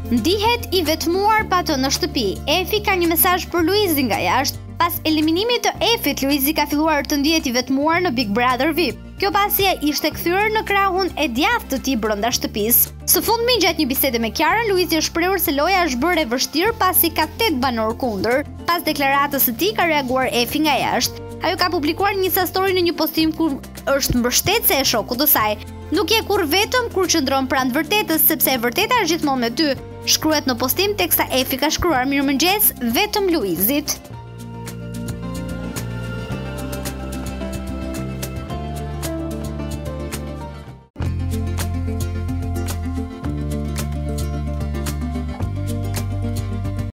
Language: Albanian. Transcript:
Ndihet i vetmuar pa të në shtëpi. Efi ka një mesazh për Luizin nga jashtë. Pas eliminimit të Efit, Luizi ka filluar të ndihet i vetmuar në Big Brother VIP. Kjo pasi ishte kthyer në krahun e djathtë të tij brenda shtëpisë. Së fundmi, gjatë një bisede me Kiarën, Luizi është shprehur se loja është bërë e vështirë pasi ka 8 banor kundër. Pas deklaratës së tij ka reaguar Efi nga jashtë. Ajo ka publikuar një story në një postim ku është mbështetëse e shokut të saj. Nuk je kur vetëm kur qëndron pranë vërtetës, sepse e vërteta është gjithmonë me ty. Shkruhet në postim teksta Efi ka shkruar mirëmëngjes vetëm Luizit.